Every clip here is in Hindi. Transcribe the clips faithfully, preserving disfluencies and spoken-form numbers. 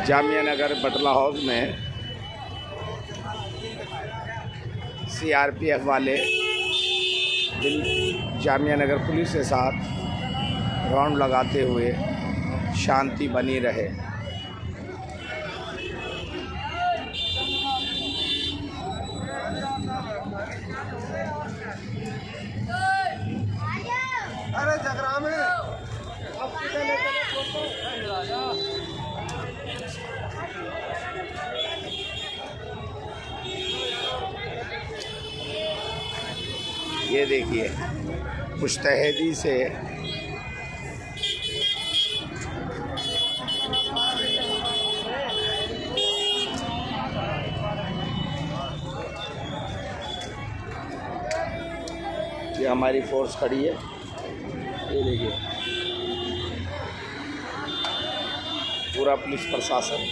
जामिया नगर बटला हाउस में सीआरपीएफ वाले जामिया नगर पुलिस के साथ राउंड लगाते हुए शांति बनी रहे। अरे झगड़ा में ये देखिए मुस्तैदी से ये हमारी फोर्स खड़ी है। ये देखिए पूरा पुलिस प्रशासन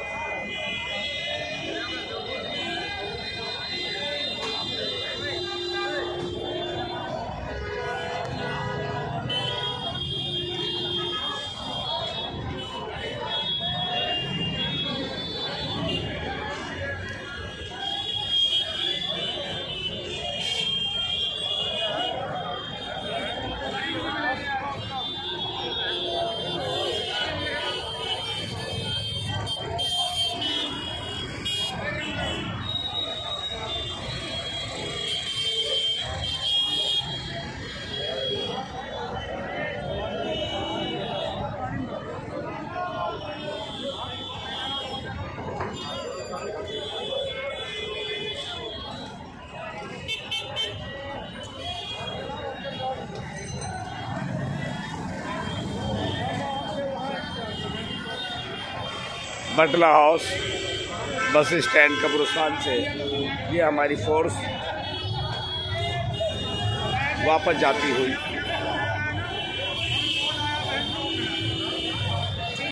बटला हाउस बस स्टैंड कब्रिस्तान से ये हमारी फोर्स वापस जाती हुई